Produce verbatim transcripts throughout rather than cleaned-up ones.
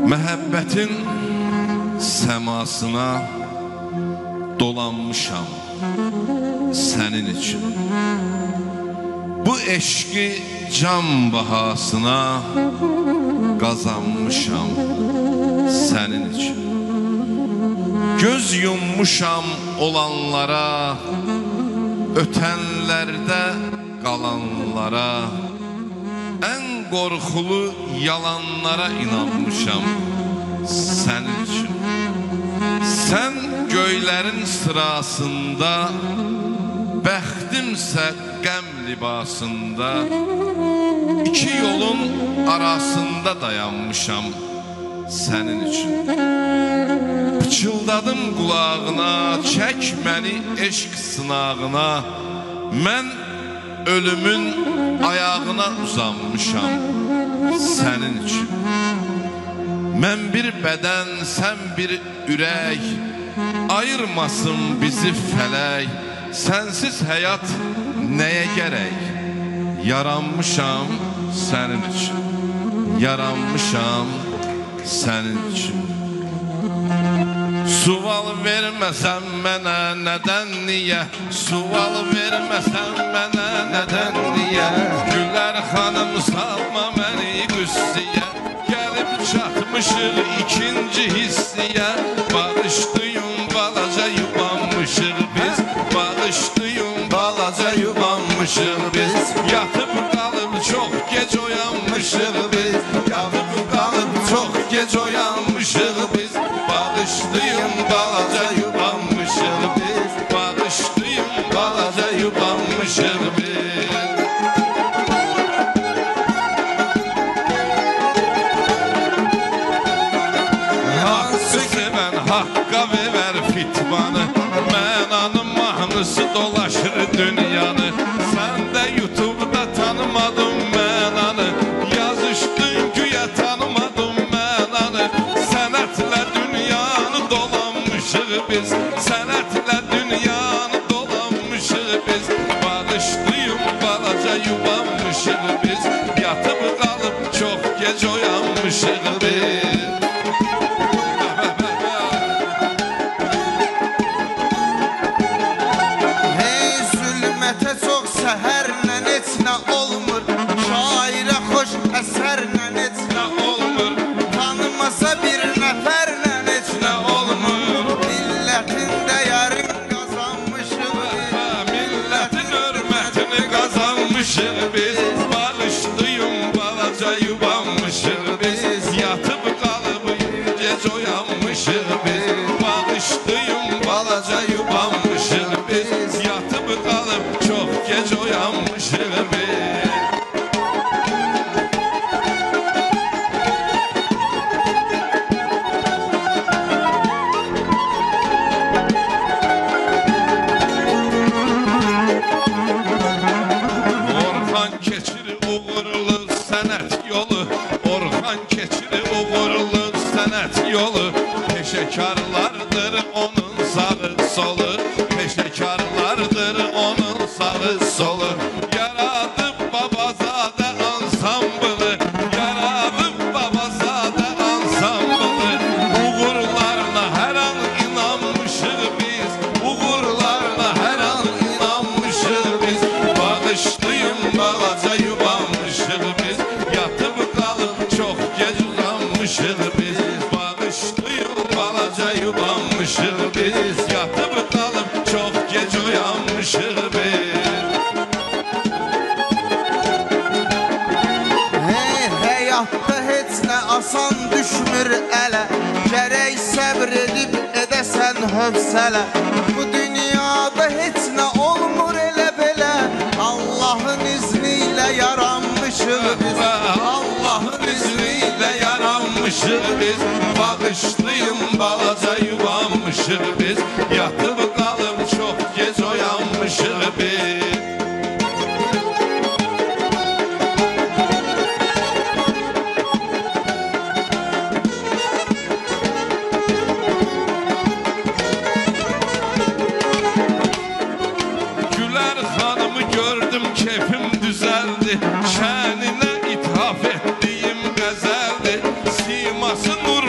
Məhəbbətin səmasına dolanmışam sənin üçün. Bu eşqi can bahasına qazanmışam sənin üçün. Göz yummuşam olanlara, ötənlərdə qalanlara, ən qorxulu yalanlara inanmışam sənin üçün. Sən göylərin sırasında, bəxtimsə qəm libasında, iki yolun arasında dayanmışam sənin üçün. Pıçıldadım qulağına, çək məni eşq sınağına, mən ölümün ayağına uzanmışam sənin üçün. Mən bir bədən, sən bir ürək, ayırmasın bizi fələk. Sənsiz həyat nəyə gərək? Yaranmışam sənin üçün, yaranmışam sənin üçün. Sual verməsən mənə nədən niyə? Sual verməsən mənə nədən niyə? Gülər xanım salma məni qüssiyə, gəlib çatmışıq ikinci hissiyə. Bağışlayın balaca yubanmışıq biz, bağışlayın balaca yubanmışıq biz. Yatıb qalıb çox gec oyanmışıq biz, yatıb qalıb çox gec oyanmışıq biz. Bağışlayın balaca yubanmışıq biz, bağışlayın balaca yubanmışıq biz. Haqqı sevən haqqa verər fitvanı, mənanın mahnısı dolaşır dünyanı. Sən də YouTube'da tanımadın mənanı, yazışdın güya tanımadın mənanı. Sənətlə dünyanı dolanmışıq biz, sənətlə dünyanı dolanmışıq biz. Bağışlayın balaca yubanmışıq biz, yatıb qalıb çox gec oyanmışıq biz. Səhərlə heç nə olmur, şairə xoş əsərlə heç nə olmur, tanımasa bir nəfərlə heç nə olmur. Millətin dəyərin qazanmışıq biz, millətin hörmətini qazanmışıq biz. Bağışlayın balaca yubanmışıq biz, yatıb qalıb gec oyanmışıq biz. Bağışlayın balaca yubanmışıq biz, yatıb qalıb çox gec oyanmışıq biz. Orxan keçir uğurlu sənət yolu, Orxan keçir uğurlu sənət yolu. Peşəkarlardır onun sağı solu, peşəkarlardır onun sağı solu. Yaradıb babazadə ansamblı, yaradıb babazadə ansamblı. Uğurlarına hər an inanmışıq biz, uğurlarına hər an inanmışıq biz. Bağışlayın balaca yubanmışıq biz, yatıb qalıb çox gec uzanmışıq biz. Bağışlayın balaca yubanmışıq biz, yatıb qalıb çox gec oyanmışıq biz. Hey, həyatda heç nə asan düşmür ələ, gərək səbr edib edəsən hövsələ. Bu dünyada heç nə olmur elə belə, Allahın izni ilə yaranmışıq biz, Allahın izni ilə yaranmışıq biz. Bağışlayın balaca yubanmışıq biz, yatıb qalıb çox gec oyanmışıq biz. Gülər xanımı gördüm keyfim düzəldi, şəninə ithaf etdiyim qəzəldi. Siması nur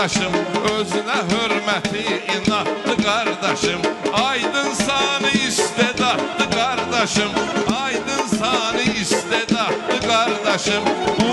qardaşım, özünə hörməti inatlı qardaşım. Aydın sani istedatlı qardaşım, aydın sani istedatlı qardaşım.